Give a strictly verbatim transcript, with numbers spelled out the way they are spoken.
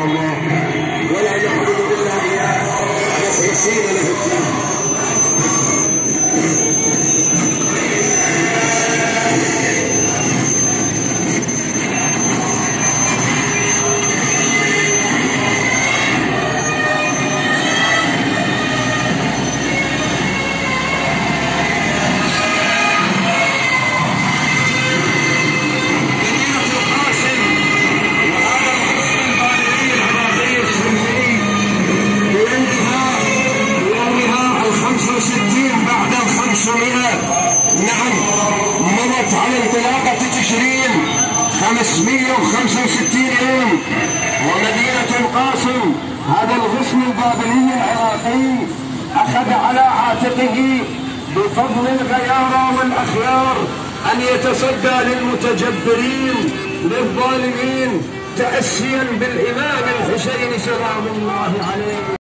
الله، ولا نعبد إلا إياه مخلصين له الدين. نعم، مضت على انطلاقة تشرين خمسمائة وخمسة وستين يوم، ومدينة القاسم هذا الغصن البابلي العراقي أخذ على عاتقه بفضل الغيارى والأخيار أن يتصدى للمتجبرين للظالمين تأسيا بالإمام الحسين سلام الله عليه.